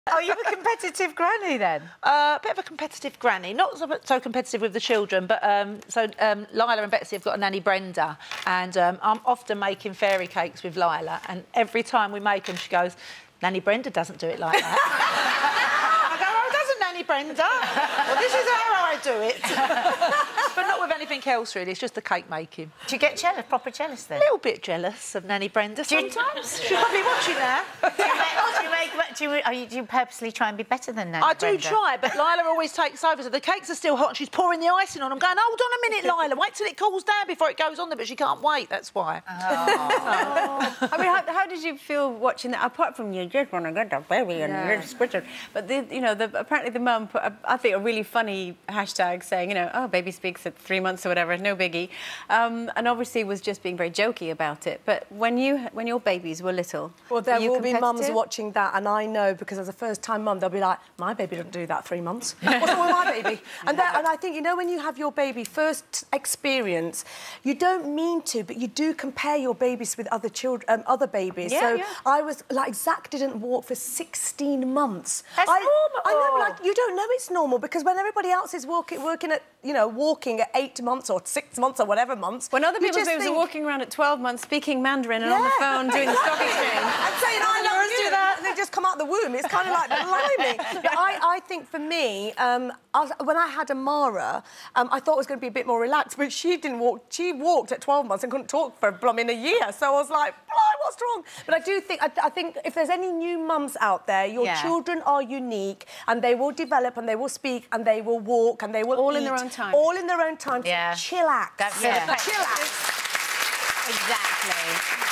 Oh, you're a competitive granny then? A bit of a competitive granny, not so competitive with the children, but Lila and Betsy have got a nanny Brenda, and I'm often making fairy cakes with Lila, and every time we make them, she goes, "Nanny Brenda doesn't do it like that." I go, "Oh, doesn't Nanny Brenda? Well, this is how I do it." But not with anything else, really. It's just the cake making. Do you get jealous, proper jealous then? A little bit jealous of Nanny Brenda sometimes. She's probably watching now. Do you purposely try and be better than Nanny Brenda? I do try, but Lila always takes over. So the cakes are still hot and she's pouring the icing on. I'm going, "Hold on a minute, Lila. Wait till it cools down before it goes on there." But she can't wait, that's why. Oh. I mean, how did you feel watching that? Apart from you just want to get the baby and it's squished. But, apparently the mum put, I think, a really funny hashtag saying, "Oh, baby speaks at 3 months or whatever, no biggie." And obviously was just being very jokey about it. But when your babies were little, well, there will be mums competitive? watching that, and I know because as a first-time mum, they'll be like, "My baby doesn't do that at 3 months. What's wrong with my baby?" And I think, when you have your baby first experience, you don't mean to, but you do compare your babies with other children, other babies. I was like, Zach didn't walk for 16 months. That's normal. I know, like, you don't know it's normal because when everybody else is walking at 8 months or 6 months or whatever months, when other people's babies are walking around at 12 months speaking Mandarin and on the phone doing the stock exchange and saying, "I love you," and they just come out the womb. It's kind of like, blimey. But I think for me, when I had Amara, I thought it was going to be a bit more relaxed, but she didn't walk. She walked at 12 months and couldn't talk for a year. So I was like, "Blimey, what's wrong?" But I do think, I think if there's any new mums out there, your children are unique and they will develop and they will speak and they will walk and they will all eat, in their own time. all in their own time. Yeah. Chillax. That's it. Chillax. Exactly.